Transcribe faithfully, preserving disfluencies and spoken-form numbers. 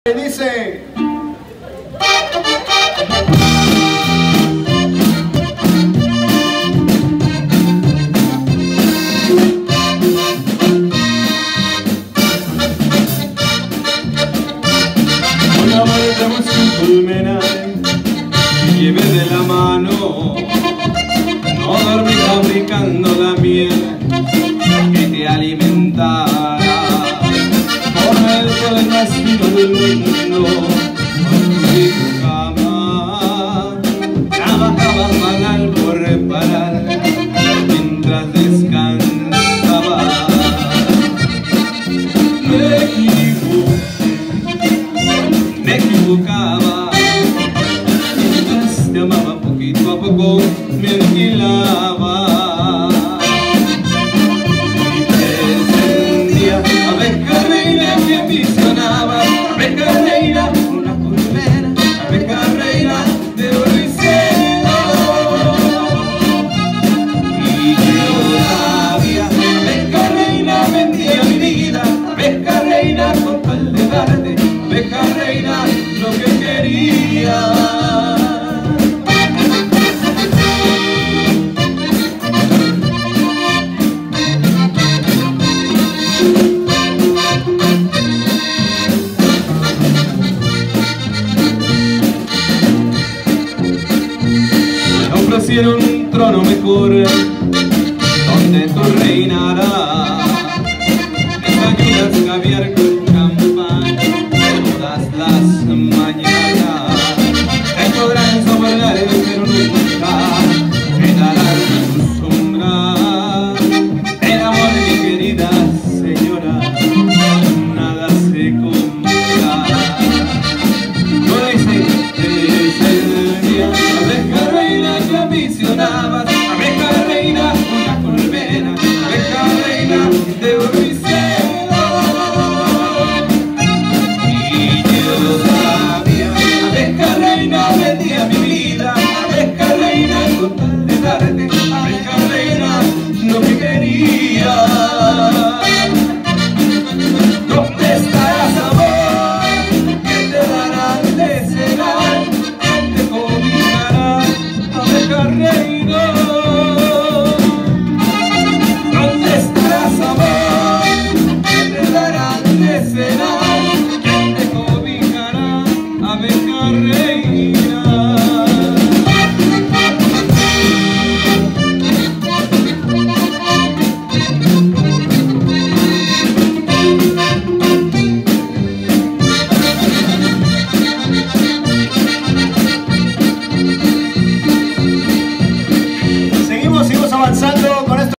Dice una vuelta más un colmenar que lleve de la mano, no dormir fabricando la miel que te alimentará. Por el sol más fino del mundo, en tu cama trabajaba magal por reparar mientras descansaba. Me equivoqué, me equivocaba, mientras te amaba poquito a poco me aniquilaba. Con tal de darte, beca reina, lo que quería. Me ofrecieron un trono mejor